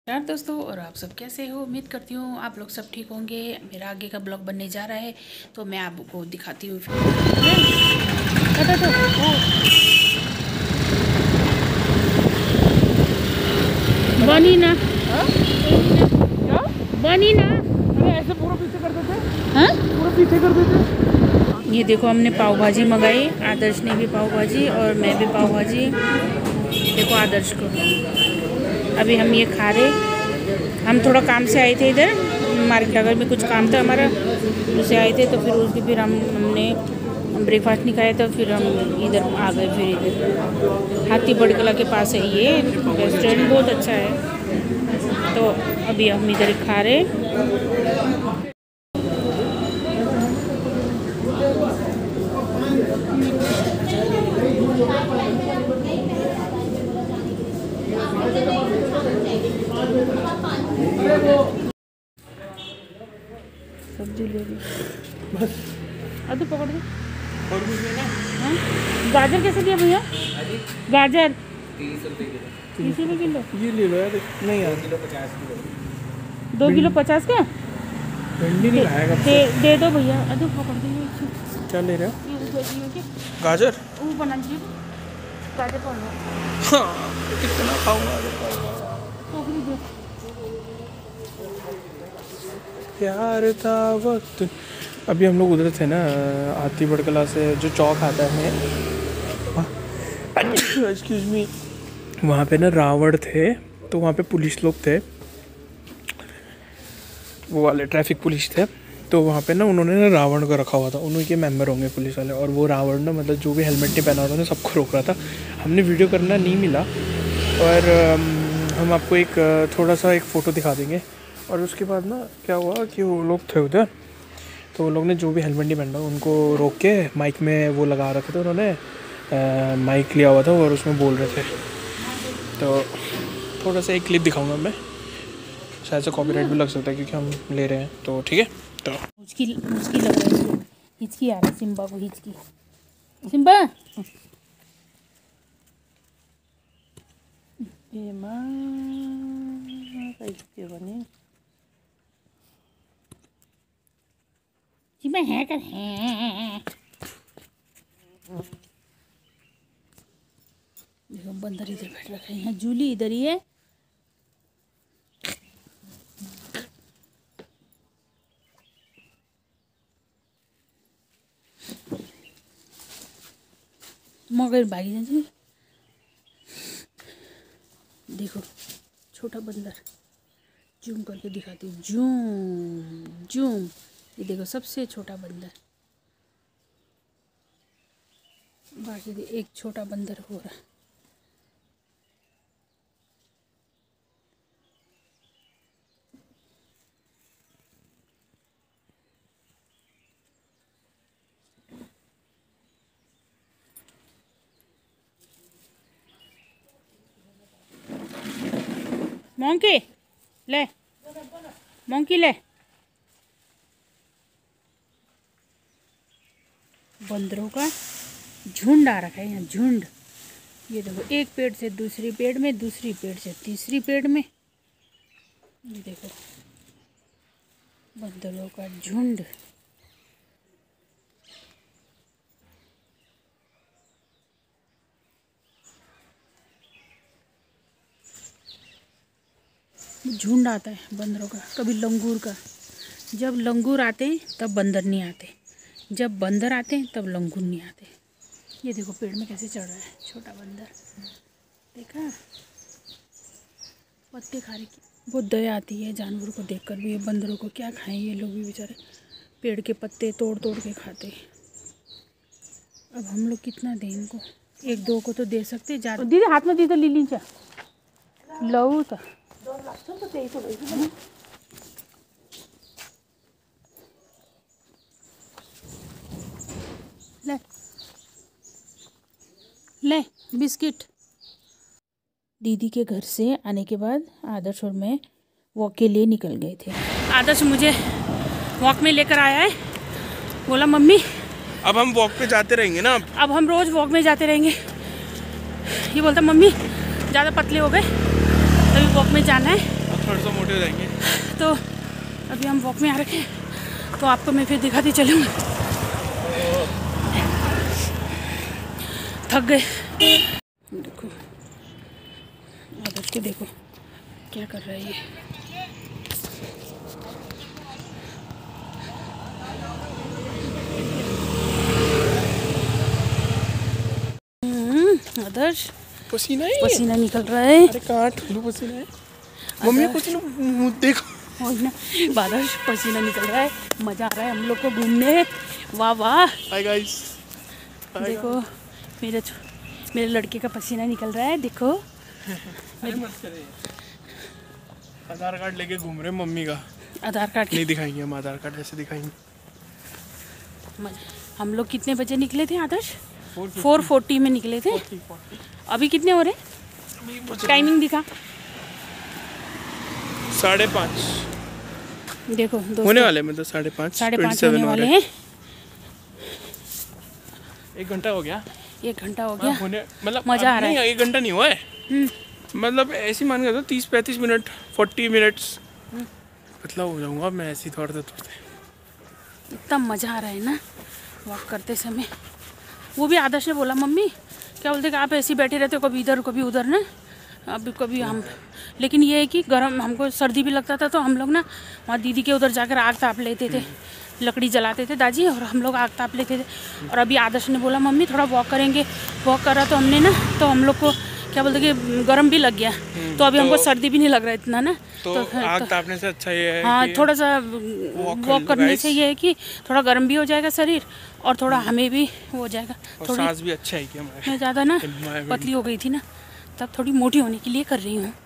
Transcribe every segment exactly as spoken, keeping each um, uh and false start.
यार दोस्तों, और आप सब कैसे हो? उम्मीद करती हूँ आप लोग सब ठीक होंगे। मेरा आगे का ब्लॉग बनने जा रहा है तो मैं आपको दिखाती हूँ। बनी ना बनी ना ऐसे पूरा पीछे कर देते। हाँ, पूरा पीछे कर देते। ये देखो, हमने पाव भाजी मंगाई। आदर्श ने भी पाव भाजी और मैं भी पाव भाजी। देखो आदर्श को, अभी हम ये खा रहे। हम थोड़ा काम से आए थे इधर मार्केट नगर में, कुछ काम था हमारा, उससे आए थे। तो फिर उसके फिर हम हमने ब्रेकफास्ट नहीं खाया, तो फिर हम इधर आ गए। फिर इधर हाथी बड़ कला के पास है ये रेस्टोरेंट, बहुत अच्छा है। तो अभी हम इधर खा रहे। सब्जी ले ली बस अभी पकड़ दे। और कुछ नहीं ना। हाँ, गाजर कैसे दिया भैया? गाजर तीस रुपये किलो। तीस रुपये किलो। ये ले लो यार। नहीं यार, किलो पचास किलो। दो किलो पचास का भिंडी नहीं खाएगा। दे, दे दो भैया। अरे पकड़ दीजिए। क्या ले रहे हो? ये ऊपर दिए क्या? गाजर। वो बना दीजिए गाजर पाव। हाँ, कितना खाऊंगा? टोकरी दो। प्यार था वक्त। अभी हम लोग उधर थे ना, हाथी बड़कला से जो चौक आता है, एक्सक्यूज मी, वहाँ पे ना रावण थे। तो वहाँ पे पुलिस लोग थे, वो वाले ट्रैफिक पुलिस थे। तो वहाँ पे ना उन्होंने ना रावण को रखा हुआ था, उन्हीं के मेंबर होंगे पुलिस वाले। और वो रावण ना, मतलब जो भी हेलमेट नहीं पहना होता था सबको रोक रहा था। हमने वीडियो करना नहीं मिला, और हम आपको एक थोड़ा सा एक फ़ोटो दिखा देंगे। और उसके बाद ना क्या हुआ कि वो लोग थे उधर, तो वो लोग ने जो भी हेलमेट नहीं पहना उनको रोक के माइक में वो लगा रखे थे। उन्होंने माइक लिया हुआ था और उसमें बोल रहे थे। तो थोड़ा सा एक क्लिप दिखाऊंगा मैं, शायद से कॉपीराइट भी लग सकता है क्योंकि हम ले रहे हैं। तो ठीक है। तो हिचकी हिचकी लग रही है, हिचकी आ रहा है सिम्बा को। हिचकी सिम्बा ए मां कैसे बने जी? मैं है कर है। देखो बंदर इधर बैठ रखे हैं, जूली इधर ही है। मगर भागी जाए। देखो छोटा बंदर, जूम करके दिखाती हूँ। जूम जूम, ये देखो सबसे छोटा बंदर। बाकी एक छोटा बंदर हो रहा। मोंकी ले, मोंकी ले। बंदरों का झुंड आ रखा है यहाँ, झुंड। ये देखो, एक पेड़ से दूसरी पेड़ में, दूसरी पेड़ से तीसरी पेड़ में। ये देखो बंदरों का झुंड। झुंड आता है बंदरों का, कभी लंगूर का। जब लंगूर आते हैं तब बंदर नहीं आते, जब बंदर आते हैं तब लंगूर नहीं आते। ये देखो पेड़ में कैसे चढ़ रहा है छोटा बंदर, देखा? पत्ते खा रहे की बहुत दया आती है जानवर को देखकर भी। ये बंदरों को क्या खाएं ये लोग भी बेचारे, पेड़ के पत्ते तोड़ तोड़ के खाते। अब हम लोग कितना दें इनको? एक दो को तो दे सकते ज़्यादा। दीदी हाथ में दी तो ली लीजिए, लऊ तो ले ले बिस्किट। दीदी के घर से आने के बाद आदर्श और मैं वॉक के लिए निकल गए थे। आदर्श मुझे वॉक में लेकर आया है, बोला मम्मी अब हम वॉक पे जाते रहेंगे ना। अब हम रोज वॉक में जाते रहेंगे। ये बोलता मम्मी ज़्यादा पतले हो गए, अभी वॉक में जाना है। थोड़ा सा मोटे हो जाएंगे। तो अभी हम वॉक में आ रखे हैं, तो आपको मैं फिर दिखाती चलूँगी। थक गए। देखो आदर्श के, देखो क्या कर रहा है ये। आदर्श पसीना ही पसीना निकल रहा है। अरे कहाँ ठुलू पसीना है। मम्मी पसीना मुँह देखो। और ना आदर्श पसीना निकल रहा है, मज़ा आ रहा है हम लोग को घूमने। वाह वाह। हाय गाइस, देखो मेरे मेरे लड़के का पसीना निकल रहा है, देखो। आधार कार्ड लेके घूम रहे मम्मी का। आधार कार्ड नहीं दिखाएंगे हम, आधार कार्ड जैसे दिखाएंगे। हम लोग कितने बजे निकले थे आदर्श? फोर फोर्टी में निकले थे। अभी कितने हो रहे? टाइमिंग दिखा। साढ़े पाँच देखो दोस्तों, होने वाले मतलब साढ़े पाँच साढ़े पाँच होने वाले हैं। एक घंटा हो गया। एक घंटा हो गया। होने मतलब मज़ा आ रहा है। एक घंटा नहीं हुआ है, मतलब ऐसे मान के तो तीस पैंतीस मिनट फोर्टी मिनट्स मतलब हो जाऊंगा मैं ऐसे ही दौड़ते दौड़ते। इतना मज़ा आ रहा है ना वॉक करते समय। वो भी आदर्श ने बोला मम्मी क्या बोलते कि आप ऐसे ही बैठे रहते हो, कभी इधर कभी उधर ना, अभी कभी हम। लेकिन ये है कि गर्म, हमको सर्दी भी लगता था तो हम लोग ना वहाँ दीदी के उधर जाकर आग ताप लेते थे, लकड़ी जलाते थे दादी, और हम लोग आग ताप लेते थे। और अभी आदर्श ने बोला मम्मी थोड़ा वॉक करेंगे। वॉक करा तो हमने ना, तो हम लोग को क्या बोलते कि गर्म भी लग गया, तो अभी तो हमको सर्दी भी नहीं लग रहा इतना ना। तो, तो आग तो, तापने से अच्छा ये है हाँ, कि थोड़ा सा वॉक करने से ये है कि थोड़ा गर्म भी हो जाएगा शरीर, और थोड़ा हमें भी हो जाएगा। और सांस भी अच्छा है कि हमारे। मैं ज़्यादा ना पतली हो गई थी ना, तब थोड़ी मोटी होने के लिए कर रही हूँ।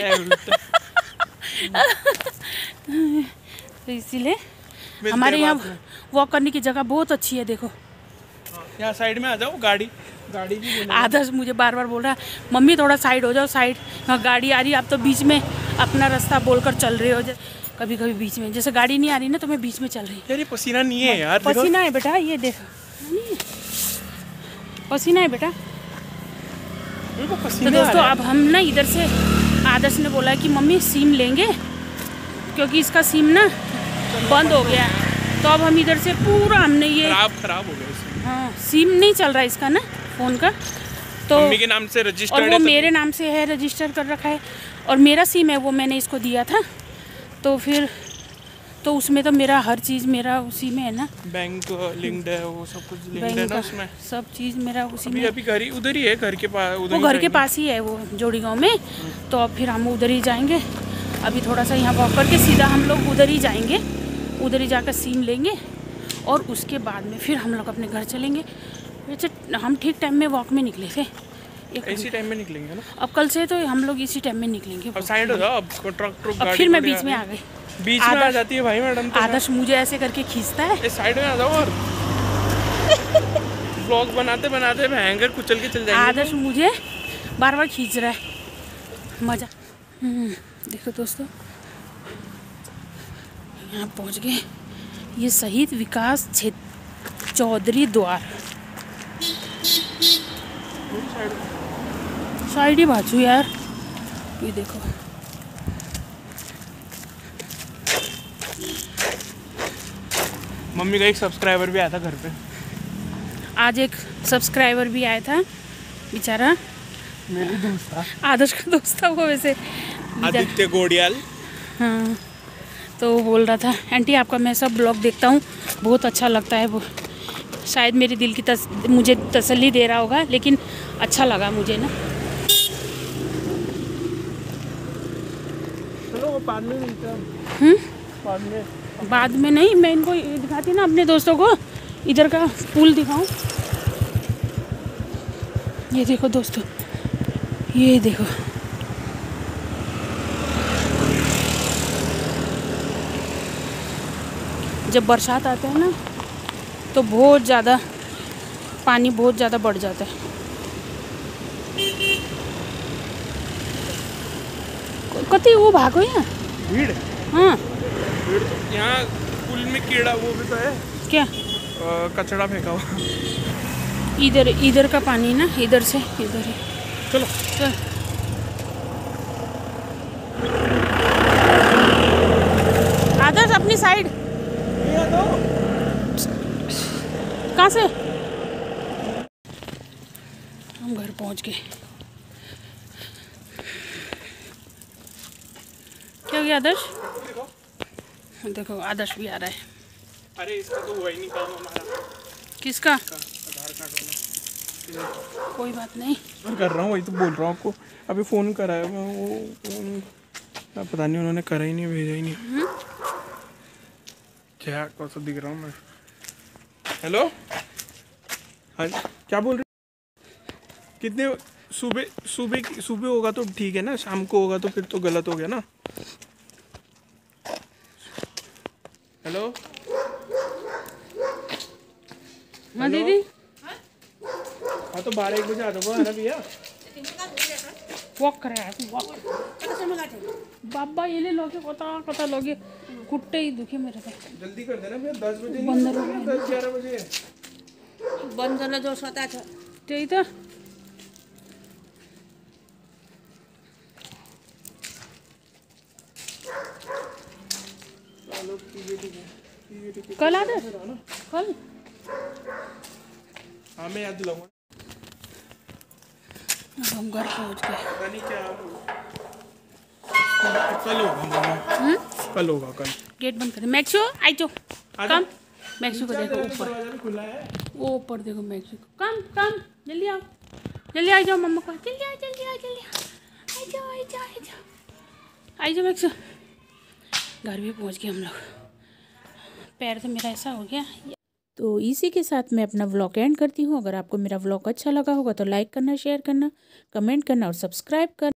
तो इसीलिए हमारे यहाँ वॉक करने की जगह बहुत अच्छी है। देखो यहाँ साइड में आ जाओ, गाड़ी गाड़ी भी। आदर्श मुझे बार बार बोल रहा है मम्मी थोड़ा साइड हो जाओ, साइड हाँ गाड़ी आ रही है, आप तो बीच में अपना रास्ता बोलकर चल रहे हो। कभी कभी बीच में जैसे गाड़ी नहीं आ रही ना तो मैं बीच में चल रही हूँ। यार ये पसीना नहीं है यार, पसीना है बेटा, ये देखो पसीना है बेटा। तो दोस्तों अब हम ना इधर से, आदर्श ने बोला कि मम्मी सिम लेंगे क्योंकि इसका सिम ना बंद हो गया, तो अब हम इधर से पूरा हमने ये खराब खराब हो गया। हाँ, सिम नहीं चल रहा है इसका ना फ़ोन का, तो मम्मी के नाम से रजिस्टर्ड और वो मेरे नाम से है, रजिस्टर कर रखा है, और मेरा सिम है वो मैंने इसको दिया था, तो फिर तो उसमें तो मेरा हर चीज़ मेरा उसी में है ना, बैंक लिंक्ड है, वो सब कुछ लिंक्ड है ना उसमें, सब चीज़ मेरा उसी अभी में। अभी घर ही उधर ही है, घर के पास, वो घर के पास ही है वो जोड़ी गाँव में, तो अब फिर हम उधर ही जाएंगे। अभी थोड़ा सा यहाँ वॉक करके सीधा हम लोग उधर ही जाएंगे, उधर ही जाकर सिम लेंगे, और उसके बाद में फिर हम लोग अपने घर चलेंगे। वैसे हम ठीक टाइम में वॉक में निकले थे, इसी टाइम में निकलेंगे ना। अब कल से तो हम लोग इसी टाइम में निकलेंगे। अब साइड हो जाओ, अब ट्रक ट्रक अब फिर मैं बीच में आ गई, बीच में आ जाती है भाई मैडम। आदर्श मुझे ऐसे करके खींचता है, साइड में आ जाओ और ब्लॉग बनाते बनाते हैंगर कुचल के चल जाएंगे। आदर्श मुझे बार बार खींच रहा है, मज़ा। देखो दोस्तों यहाँ पहुँच गए, ये शहीद विकास क्षेत्र चौधरी द्वार, साइड ही बाजू यार। ये देखो मम्मी का एक सब्सक्राइबर भी आया था घर पे आज, एक सब्सक्राइबर भी आया था बेचारा, मेरी दोस्त था, आदर्श का दोस्त था वो वैसे, आदित्य गोडियाल। हाँ, तो वो बोल रहा था आंटी आपका मैं सब ब्लॉग देखता हूँ, बहुत अच्छा लगता है। वो शायद मेरे दिल की तस, मुझे तसल्ली दे रहा होगा, लेकिन अच्छा लगा मुझे ना। चलो बाद में मिलते हैं। हम्म बाद में बाद में नहीं, मैं इनको दिखाती ना अपने दोस्तों को, इधर का पुल दिखाऊं। ये देखो दोस्तों, ये देखो जब बरसात आता है ना तो बहुत ज़्यादा पानी बहुत ज़्यादा बढ़ जाता है। कति वो भागो यहाँ भीड़, हाँ भीड़ तो यहाँ पुल में कीड़ा वो भी तो है क्या, आ, कचड़ा फेंका हुआ। इधर इधर का पानी ना, इधर से इधर है। चलो चल की साइड। कहाँ से? हम घर पहुंच गए। क्या हो गया आदर्श? देखो आदर्श भी आ रहा है। अरे इसका तो हुआ ही नहीं काम हमारा। किसका? आधार कार्ड वाला। कोई बात नहीं, और कर रहा हूँ, वही तो बोल रहा हूँ आपको। अभी फ़ोन कराया मैं, वो फोन पता नहीं उन्होंने करा ही नहीं, भेजा ही नहीं। क्या कौन सा दिख रहा हूँ मैं? हेलो, हाँ क्या बोल रहे? कितने सुबह सुबह सुबह होगा तो ठीक है ना, शाम को होगा तो फिर तो गलत हो गया ना। हेलो हाँ दीदी। हाँ तो बारह एक बजे आ जाओ ना भैया। वॉक कर रहा है वॉक। बाबा ये ले लोगे कता कता लोगे, कुट्टे ही दुखे मेरे से। जल्दी कर देना भैया, दस बजे बंद नहीं, दस ग्यारह बजे बंद झालं जो स्वतः ते इथं कल आदर कल। हाँ मैं याद दिलाऊंगा। हम घर पहुंच गए। पता नहीं क्या कल होगा, कल होगा कल। गेट बंद करें। मैक्सो आई जाओ कम। मैक्सो को देखो ऊपर, दरवाजा भी खुला है। वो ऊपर देखो मैक्सो को। कम कम जल्दी आओ, जल्दी आ जाओ मम्मा को। जल्दी आओ जल्दी आओ जल्दी आओ, आ जाओ आ जाओ आ जाओ आ जाओ मैक्सो। घर भी पहुंच गए हम लोग। पैर तो मेरा ऐसा हो गया। तो इसी के साथ मैं अपना व्लॉग एंड करती हूँ। अगर आपको मेरा व्लॉग अच्छा लगा होगा तो लाइक करना, शेयर करना, कमेंट करना और सब्सक्राइब करना।